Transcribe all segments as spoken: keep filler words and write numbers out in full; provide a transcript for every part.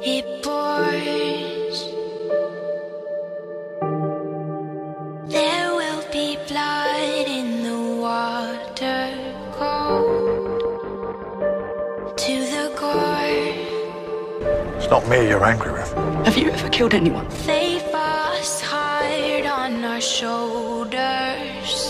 it pours. There will be blood in the water, cold to the core. It's not me you're angry with. Have you ever killed anyone? They fuss hard on our shoulders.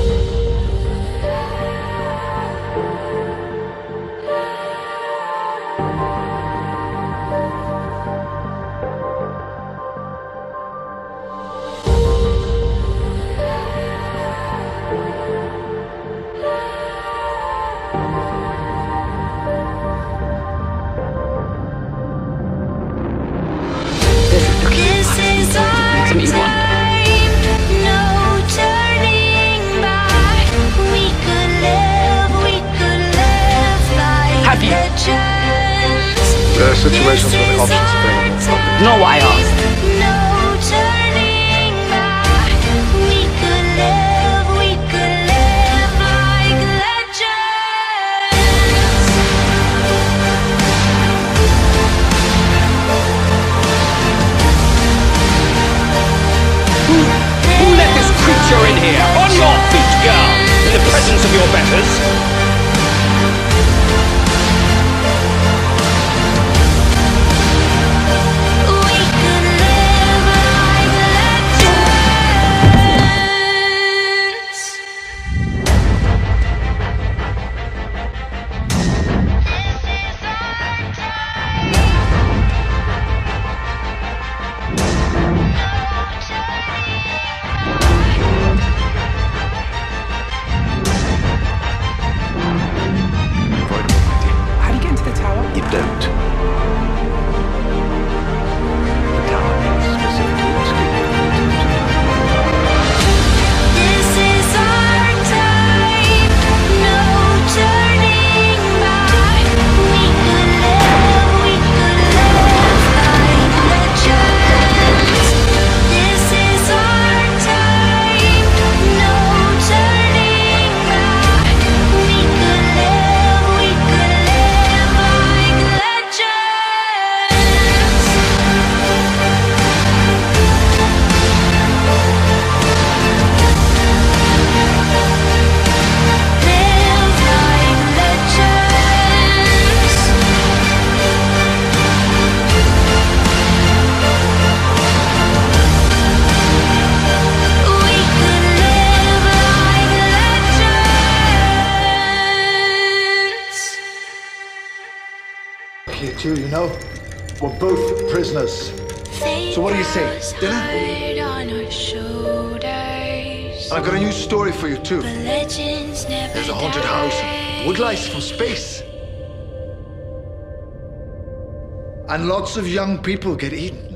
This is our time, no turning back. We could live, we could live like Have you? legends. There are situations where the options available. No, I asked. No turning back. We could live, we could live like legends. Who let this creature in here? On your feet, girl! In the presence of your betters! We could live like legends. How do you get into the tower? You don't. The tower is specifically escaping from the This is our time, no turning back. We could live, we could live like legends. This is our time, no turning back. We could live, we could live like legends. Live like legends. We could live like legends. Here too, you know? We're both prisoners. So what do you say? Dinner? Hard on our shoulders. And I've got a new story for you too. But legends never There's a haunted house die. and wood lice from space. And lots of young people get eaten.